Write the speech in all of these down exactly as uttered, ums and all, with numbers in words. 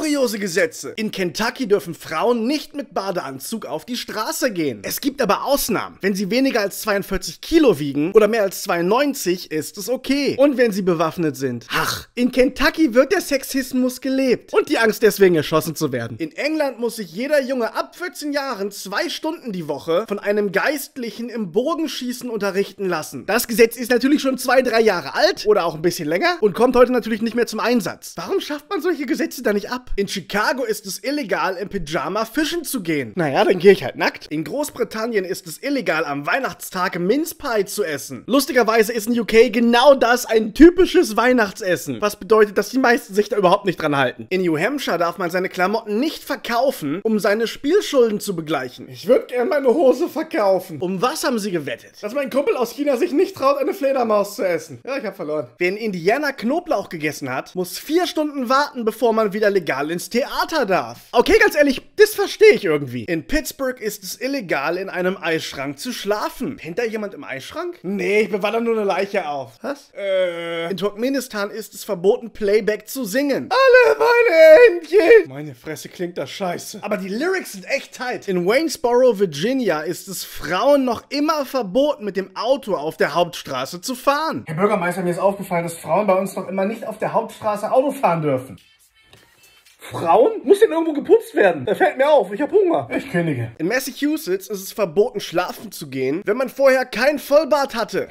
Kuriose Gesetze. In Kentucky dürfen Frauen nicht mit Badeanzug auf die Straße gehen. Es gibt aber Ausnahmen. Wenn sie weniger als zweiundvierzig Kilo wiegen oder mehr als zweiundneunzig, ist es okay. Und wenn sie bewaffnet sind. Ach, in Kentucky wird der Sexismus gelebt. Und die Angst deswegen erschossen zu werden. In England muss sich jeder Junge ab vierzehn Jahren zwei Stunden die Woche von einem Geistlichen im Bogenschießen unterrichten lassen. Das Gesetz ist natürlich schon zwei, drei Jahre alt oder auch ein bisschen länger und kommt heute natürlich nicht mehr zum Einsatz. Warum schafft man solche Gesetze da nicht ab? In Chicago ist es illegal, im Pyjama fischen zu gehen. Naja, dann gehe ich halt nackt. In Großbritannien ist es illegal, am Weihnachtstag Mince Pie zu essen. Lustigerweise ist in U K genau das ein typisches Weihnachtsessen. Was bedeutet, dass die meisten sich da überhaupt nicht dran halten. In New Hampshire darf man seine Klamotten nicht verkaufen, um seine Spielschulden zu begleichen. Ich würde gerne meine Hose verkaufen. Um was haben sie gewettet? Dass mein Kumpel aus China sich nicht traut, eine Fledermaus zu essen. Ja, ich habe verloren. Wer in Indiana Knoblauch gegessen hat, muss vier Stunden warten, bevor man wieder legal ins Theater darf. Okay, ganz ehrlich, das verstehe ich irgendwie. In Pittsburgh ist es illegal, in einem Eisschrank zu schlafen. Pennt da jemand im Eisschrank? Nee, ich bewahre nur eine Leiche auf. Was? Äh. In Turkmenistan ist es verboten, Playback zu singen. Alle meine Händchen. Meine Fresse, klingt das scheiße. Aber die Lyrics sind echt tight. In Waynesboro, Virginia ist es Frauen noch immer verboten, mit dem Auto auf der Hauptstraße zu fahren. Herr Bürgermeister, mir ist aufgefallen, dass Frauen bei uns noch immer nicht auf der Hauptstraße Auto fahren dürfen. Frauen? Muss denn irgendwo geputzt werden? Da fällt mir auf, ich hab Hunger. Ich kündige. In Massachusetts ist es verboten, schlafen zu gehen, wenn man vorher kein Vollbart hatte.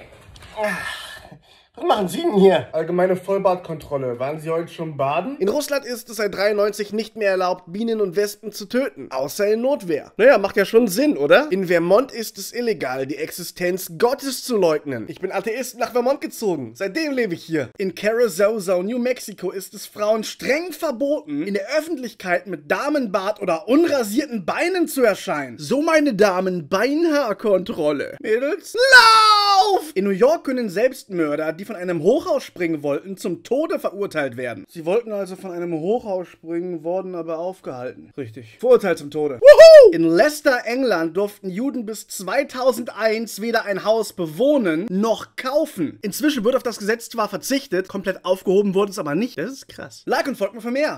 Was machen Sie denn hier? Allgemeine Vollbadkontrolle. Waren Sie heute schon baden? In Russland ist es seit dreiundneunzig nicht mehr erlaubt, Bienen und Wespen zu töten. Außer in Notwehr. Naja, macht ja schon Sinn, oder? In Vermont ist es illegal, die Existenz Gottes zu leugnen. Ich bin Atheist nach Vermont gezogen. Seitdem lebe ich hier. In Carrizozo, New Mexico ist es Frauen streng verboten, in der Öffentlichkeit mit Damenbart oder unrasierten Beinen zu erscheinen. So, meine Damen, Beinhaarkontrolle. Mädels, lauf! In New York können Selbstmörder, die von einem Hochhaus springen wollten, zum Tode verurteilt werden. Sie wollten also von einem Hochhaus springen, wurden aber aufgehalten. Richtig. Verurteilt zum Tode. Woohoo! In Leicester, England, durften Juden bis zweitausendeins weder ein Haus bewohnen, noch kaufen. Inzwischen wird auf das Gesetz zwar verzichtet, komplett aufgehoben wurde es aber nicht. Das ist krass. Like und folgt mir für mehr.